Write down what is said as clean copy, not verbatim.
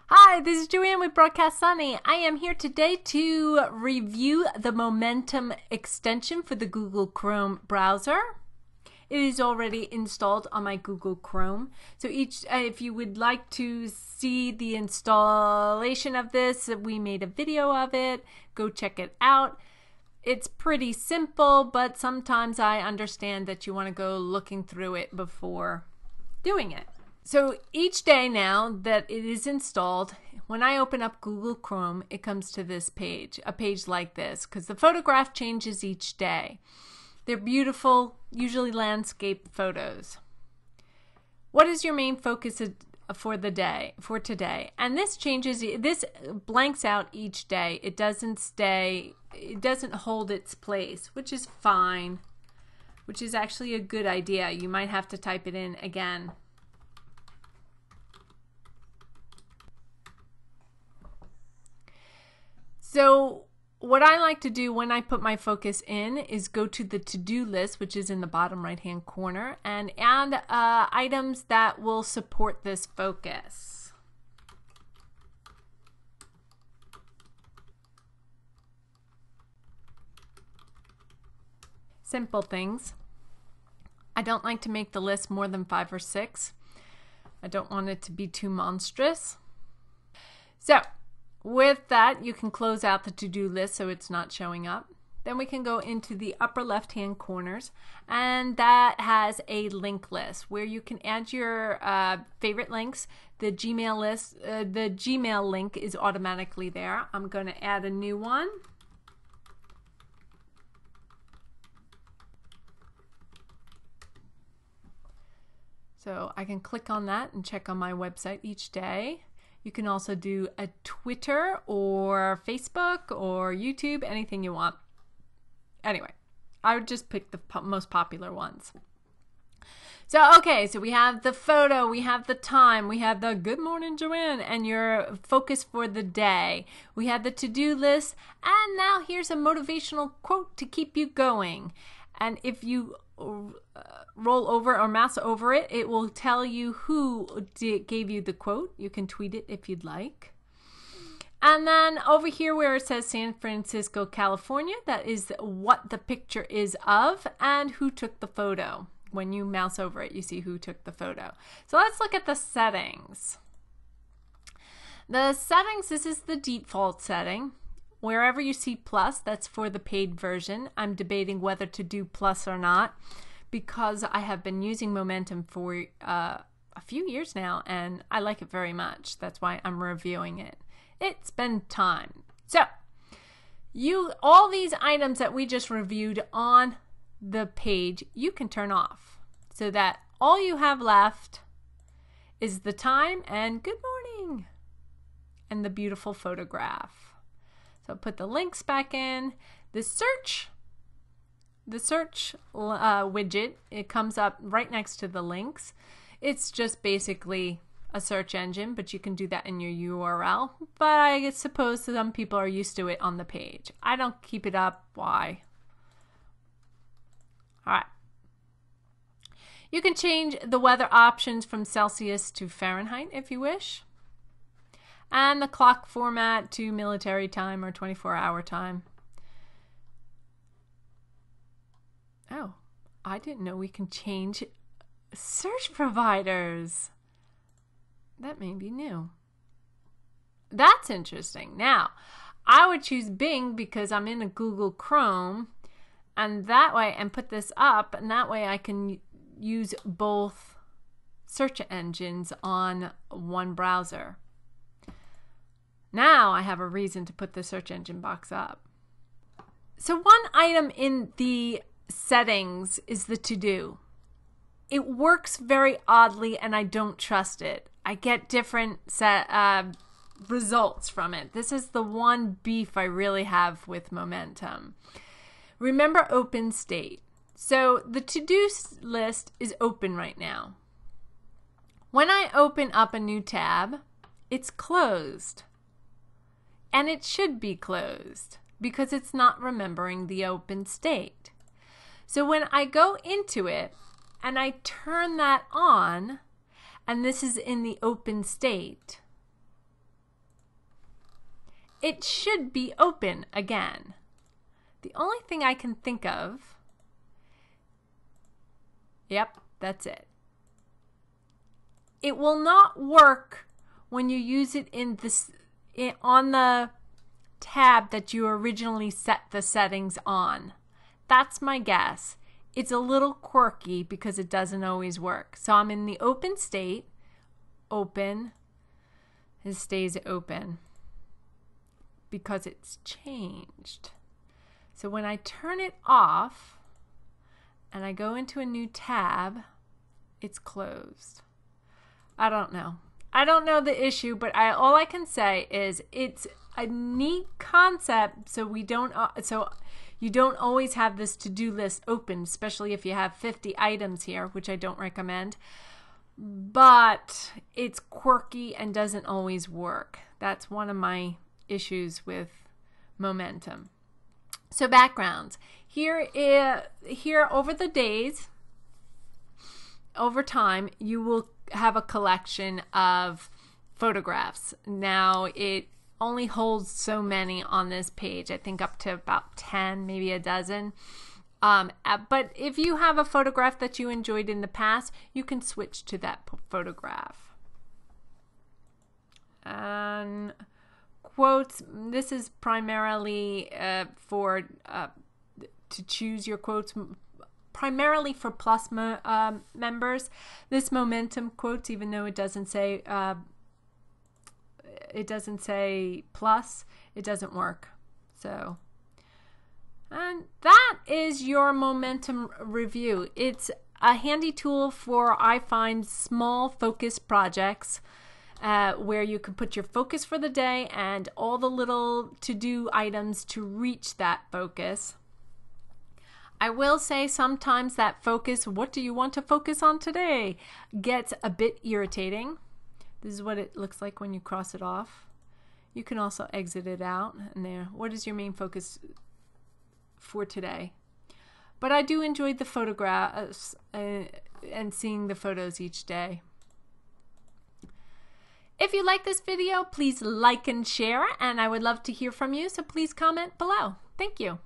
Hi, this is Joanne with Broadcast Sunny. I am here today to review the Momentum extension for the Google Chrome browser. It is already installed on my Google Chrome. So if you would like to see the installation of this, we made a video of it. Go check it out. It's pretty simple, but sometimes I understand that you want to go looking through it before doing it. So each day now that it is installed, when I open up Google Chrome, it comes to this page, a page like this, because the photograph changes each day. They're beautiful, usually landscape photos. What is your main focus for today? And this changes, this blanks out each day. It doesn't hold its place, which is fine, which is actually a good idea. You might have to type it in again. So what I like to do when I put my focus in is go to the to-do list, which is in the bottom right-hand corner, and add items that will support this focus. Simple things. I don't like to make the list more than 5 or 6. I don't want it to be too monstrous. So with that, you can close out the to-do list so it's not showing up. Then we can go into the upper left-hand corners, and that has a link list where you can add your favorite links. The Gmail list, the Gmail link is automatically there. I'm going to add a new one. So I can click on that and check on my website each day. You can also do a Twitter or Facebook or YouTube, anything you want. Anyway, I would just pick the most popular ones. So, okay, so we have the photo, we have the time, we have the good morning, Joanne, and your focus for the day. We have the to-do list, and now here's a motivational quote to keep you going. And if you roll over or mouse over it, it will tell you who gave you the quote. You can tweet it if you'd like. And then over here where it says San Francisco, California, that is what the picture is of and who took the photo. When you mouse over it, you see who took the photo. So let's look at the settings. The settings, this is the default setting. Wherever you see plus, that's for the paid version. I'm debating whether to do plus or not because I have been using Momentum for a few years now and I like it very much. That's why I'm reviewing it. It's been time. So all these items that we just reviewed on the page, you can turn off so that all you have left is the time and good morning and the beautiful photograph. So put the links back in. The search widget, it comes up right next to the links. It's just basically a search engine, but you can do that in your URL. But I suppose some people are used to it on the page. I don't keep it up. Why? All right. You can change the weather options from Celsius to Fahrenheit if you wish. And the clock format to military time or 24-hour time. Oh, I didn't know we can change search providers. That may be new. That's interesting. Now, I would choose Bing because I'm in a Google Chrome, and that way, and put this up, and that way I can use both search engines on one browser. Now I have a reason to put the search engine box up. So one item in the settings is the to-do. It works very oddly and I don't trust it. I get different results from it. This is the one beef I really have with Momentum. Remember open state. So the to-do list is open right now. When I open up a new tab, it's closed. And it should be closed because it's not remembering the open state. So when I go into it and I turn that on, and this is in the open state, it should be open again. The only thing I can think of, yep, that's it. It will not work when you use it on the tab that you originally set the settings on. That's my guess. It's a little quirky because it doesn't always work. So I'm in the open state. Open. It stays open because it's changed. So when I turn it off and I go into a new tab, it's closed. I don't know. I don't know the issue, but all I can say is it's a neat concept, so you don't always have this to-do list open, especially if you have 50 items here, which I don't recommend. But it's quirky and doesn't always work. That's one of my issues with Momentum. So backgrounds. Here over the days, over time, you will have a collection of photographs. Now, it only holds so many on this page. I think up to about 10, maybe a dozen. But if you have a photograph that you enjoyed in the past, you can switch to that photograph. And quotes, this is primarily for to choose your quotes, primarily for Plus members. This Momentum quotes, even though it doesn't say Plus, it doesn't work. So, and that is your Momentum review. It's a handy tool for, I find, small focus projects where you can put your focus for the day and all the little to-do items to reach that focus. I will say sometimes that focus, what do you want to focus on today, gets a bit irritating. This is what it looks like when you cross it off. You can also exit it out. And there, what is your main focus for today? But I do enjoy the photographs and seeing the photos each day. If you like this video, please like and share, and I would love to hear from you, so please comment below. Thank you.